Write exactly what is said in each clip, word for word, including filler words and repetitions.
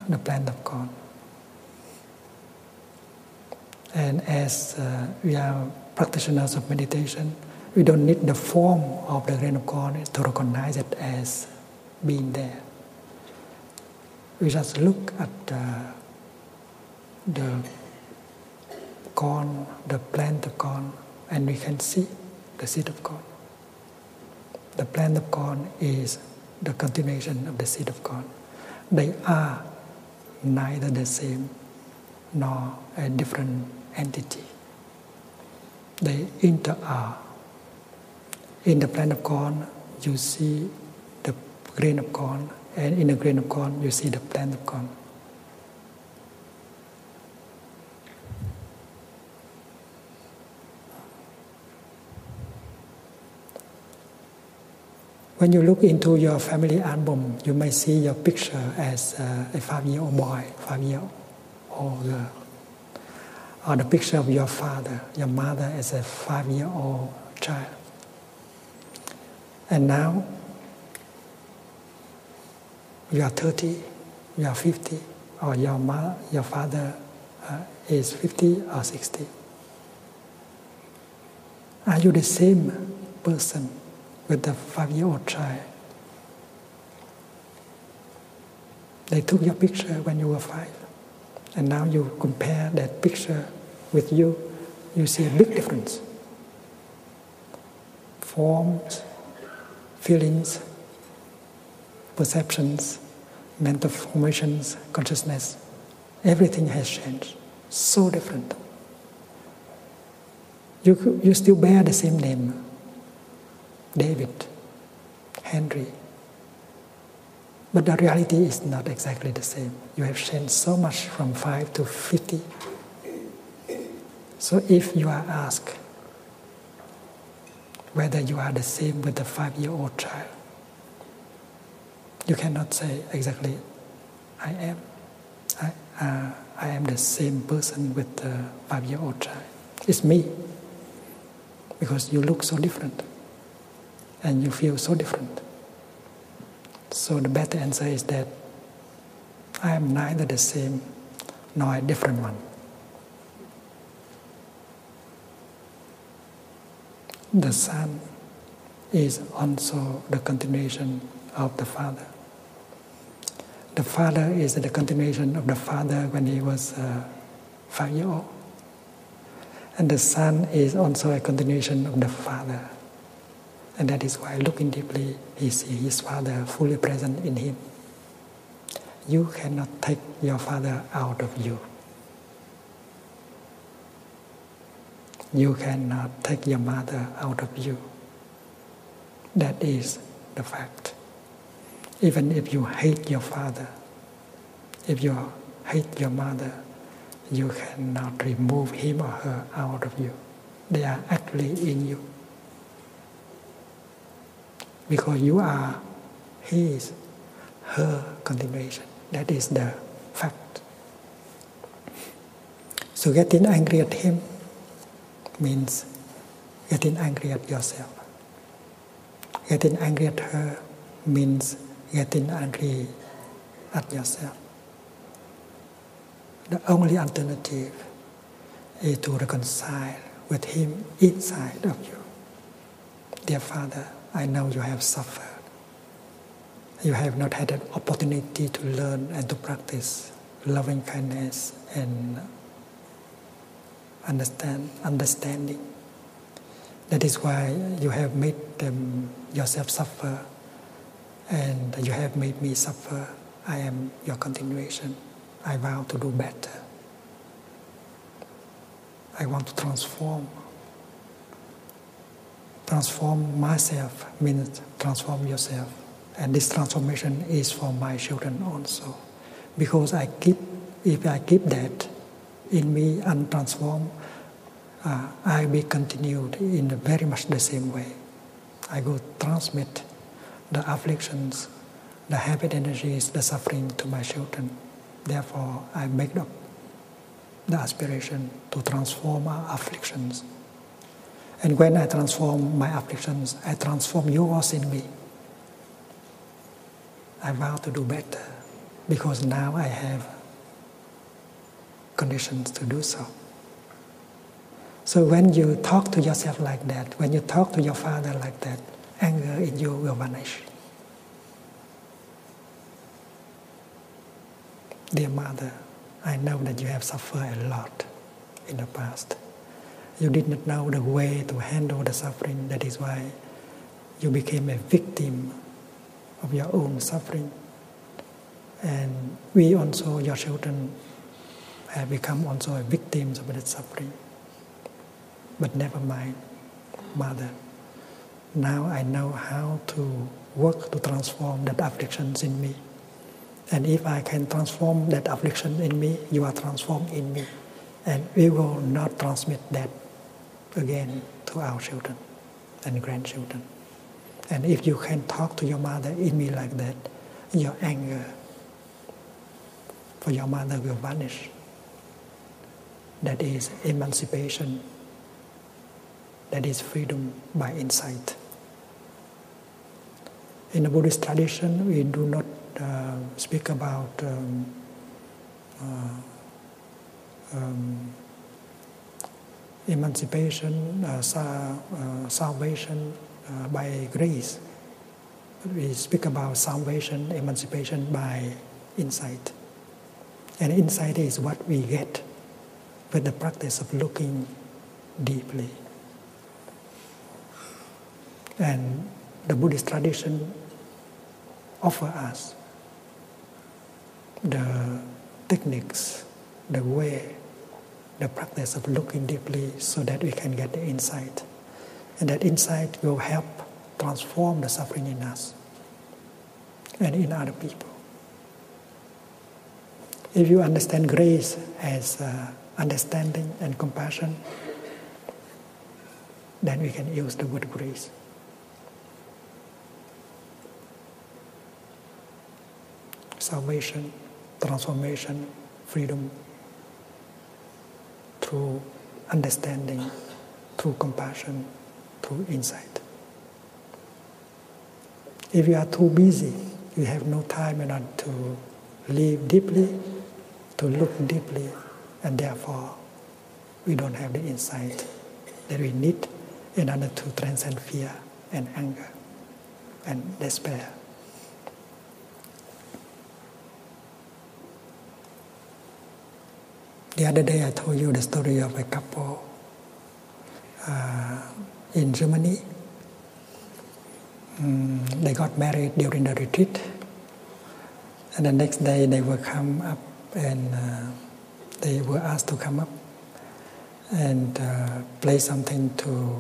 the plan of God. And as uh, we are practitioners of meditation, we don't need the form of the grain of corn to recognize it as being there. We just look at uh, the corn, the plant of corn, and we can see the seed of corn. The plant of corn is the continuation of the seed of corn. They are neither the same nor a different entity. They inter are. In the plant of corn, you see the grain of corn, and in the grain of corn, you see the plant of corn. When you look into your family album, you may see your picture as uh, a five-year-old boy, five-year-old girl, or the picture of your father, your mother as a five-year-old child. And now, you are thirty, you are fifty, or your mother, your father uh, is fifty or sixty. Are you the same person with the five-year-old child? They took your picture when you were five, and now you compare that picture with you, you see a big difference. Forms, feelings, perceptions, mental formations, consciousness, everything has changed. So different. You, you still bear the same name, David, Henry. But the reality is not exactly the same. You have changed so much from five to fifty. So if you are asked whether you are the same with the five-year-old child, you cannot say exactly, I am. I, uh, I am the same person with the five-year-old child. It's me. Because you look so different. And you feel so different. So the better answer is that I am neither the same nor a different one. The Son is also the continuation of the Father. The Father is the continuation of the Father when he was uh, five years old. And the Son is also a continuation of the Father. And that is why, looking deeply, he sees his Father fully present in him. You cannot take your Father out of you. You cannot take your mother out of you. That is the fact. Even if you hate your father, if you hate your mother, you cannot remove him or her out of you. They are actually in you. Because you are his, her continuation. That is the fact. So getting angry at him means getting angry at yourself. Getting angry at her means getting angry at yourself. The only alternative is to reconcile with him inside of you. Dear Father, I know you have suffered. You have not had an opportunity to learn and to practice loving kindness and understand understanding. That is why you have made them yourself suffer, and you have made me suffer. I am your continuation. I vow to do better. I want to transform. Transform myself means transform yourself. And this transformation is for my children also. Because I keep, if I keep that in me untransformed, uh, I will be continued in very much the same way. I will transmit the afflictions, the habit energies, the suffering to my children. Therefore, I make up the aspiration to transform our afflictions. And when I transform my afflictions, I transform yours in me. I vow to do better. because now I have conditions to do so. So when you talk to yourself like that, when you talk to your father like that, anger in you will vanish. Dear mother, I know that you have suffered a lot in the past. You did not know the way to handle the suffering. That is why you became a victim of your own suffering. And we also, your children, have become also a victims of that suffering. But never mind, mother. Now I know how to work to transform that afflictions in me. And if I can transform that affliction in me, you are transformed in me. And we will not transmit that again to our children and grandchildren. And if you can talk to your mother in me like that, your anger for your mother will vanish. That is emancipation. That is freedom by insight. In the Buddhist tradition, we do not uh, speak about um, uh, um, emancipation, uh, sa- uh, salvation uh, by grace. We speak about salvation, emancipation by insight. And insight is what we get with the practice of looking deeply. And the Buddhist tradition offers us the techniques, the way, the practice of looking deeply so that we can get the insight. And that insight will help transform the suffering in us and in other people. If you understand grace as uh, understanding and compassion, then we can use the word grace. Salvation, transformation, freedom through understanding, through compassion, through insight. If you are too busy, you have no time enough to live deeply, to look deeply, and therefore we don't have the insight that we need in order to transcend fear and anger and despair. The other day I told you the story of a couple uh, in Germany. Um, they got married during the retreat, and the next day they will come up and uh, they were asked to come up and uh, play something to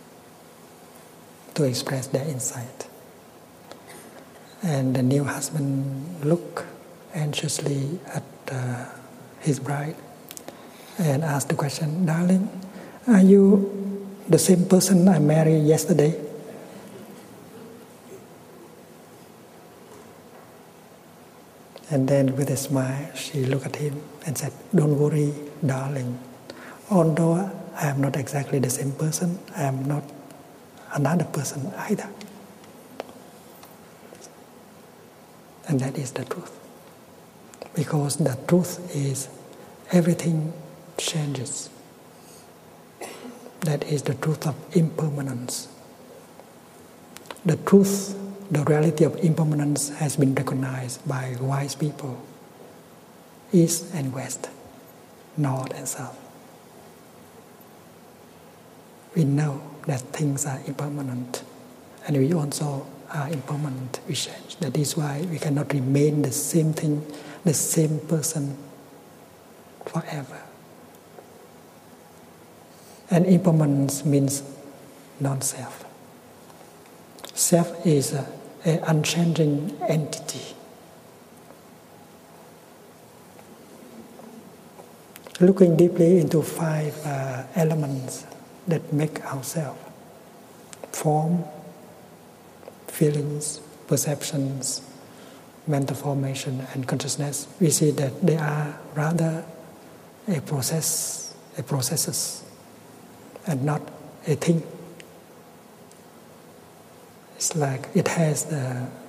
to express their insight. And the new husband looked anxiously at uh, his bride and asked the question, "Darling, are you the same person I married yesterday?" And then with a smile, she looked at him and said, "Don't worry, darling. Although I am not exactly the same person, I am not another person either." And that is the truth. Because the truth is everything changes. That is the truth of impermanence. The truth, the reality of impermanence has been recognized by wise people, East and West, North and South. We know that things are impermanent, and we also are impermanent, we change. That is why we cannot remain the same thing, the same person forever. And impermanence means non-self. Self is an unchanging entity. Looking deeply into five uh, elements that make ourselves: form, feelings, perceptions, mental formation, and consciousness, we see that they are rather a process, a processes, and not a thing. It's like it has the